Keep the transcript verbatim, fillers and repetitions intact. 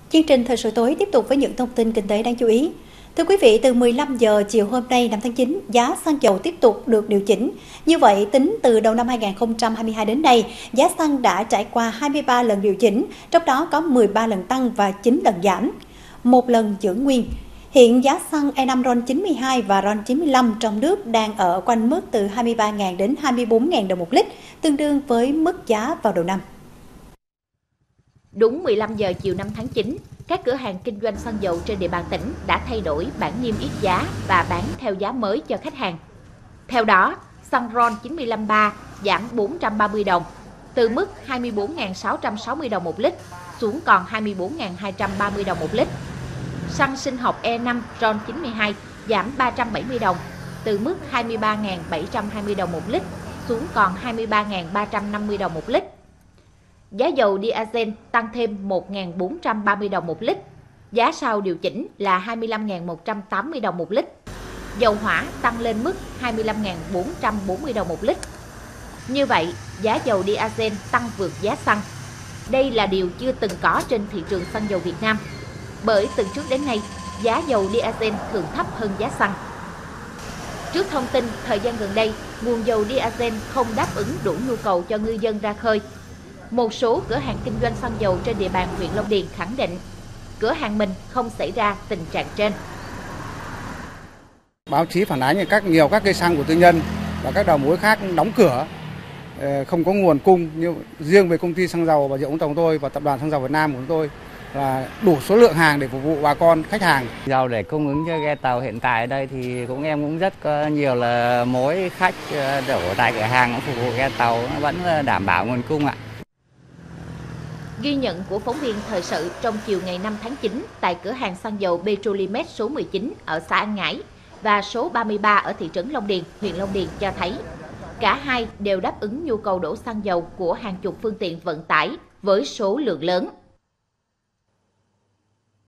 Chương trình Thời sự tối tiếp tục với những thông tin kinh tế đáng chú ý. Thưa quý vị, từ mười lăm giờ chiều hôm nay năm tháng chín, giá xăng dầu tiếp tục được điều chỉnh. Như vậy, tính từ đầu năm hai nghìn không trăm hai mươi hai đến nay, giá xăng đã trải qua hai mươi ba lần điều chỉnh, trong đó có mười ba lần tăng và chín lần giảm, một lần giữ nguyên. Hiện giá xăng E năm RON chín mươi hai và RON chín mươi lăm trong nước đang ở quanh mức từ hai mươi ba nghìn đến hai mươi bốn nghìn đồng một lít, tương đương với mức giá vào đầu năm. Đúng mười lăm giờ chiều năm tháng chín, các cửa hàng kinh doanh xăng dầu trên địa bàn tỉnh đã thay đổi bảng niêm yết giá và bán theo giá mới cho khách hàng. Theo đó, xăng RON chín mươi lăm ba giảm bốn trăm ba mươi đồng, từ mức hai mươi bốn nghìn sáu trăm sáu mươi đồng một lít xuống còn hai mươi bốn nghìn hai trăm ba mươi đồng một lít. Xăng sinh học E năm RON chín mươi hai giảm ba trăm bảy mươi đồng, từ mức hai mươi ba nghìn bảy trăm hai mươi đồng một lít xuống còn hai mươi ba nghìn ba trăm năm mươi đồng một lít. Giá dầu diesel tăng thêm một nghìn bốn trăm ba mươi đồng một lít, giá sau điều chỉnh là hai mươi lăm nghìn một trăm tám mươi đồng một lít. Dầu hỏa tăng lên mức hai mươi lăm nghìn bốn trăm bốn mươi đồng một lít. Như vậy, giá dầu diesel tăng vượt giá xăng. Đây là điều chưa từng có trên thị trường xăng dầu Việt Nam, bởi từ trước đến nay, giá dầu diesel thường thấp hơn giá xăng. Trước thông tin thời gian gần đây, nguồn dầu diesel không đáp ứng đủ nhu cầu cho ngư dân ra khơi, một số cửa hàng kinh doanh xăng dầu trên địa bàn huyện Long Điền khẳng định cửa hàng mình không xảy ra tình trạng trên. Báo chí phản ánh các nhiều các cây xăng của tư nhân và các đầu mối khác đóng cửa, không có nguồn cung. Nhưng riêng về công ty xăng dầu Bà Rịa Vũng Tàu của tôi và tập đoàn xăng dầu Việt Nam của chúng tôi là đủ số lượng hàng để phục vụ bà con khách hàng. Dầu để cung ứng cho ghe tàu hiện tại ở đây thì cũng em cũng rất có nhiều là mối khách đổ tại cửa hàng phục vụ ghe tàu vẫn đảm bảo nguồn cung ạ. Ghi nhận của phóng viên thời sự trong chiều ngày năm tháng chín tại cửa hàng xăng dầu Petrolimex số mười chín ở xã An Ngãi và số ba mươi ba ở thị trấn Long Điền, huyện Long Điền cho thấy cả hai đều đáp ứng nhu cầu đổ xăng dầu của hàng chục phương tiện vận tải với số lượng lớn.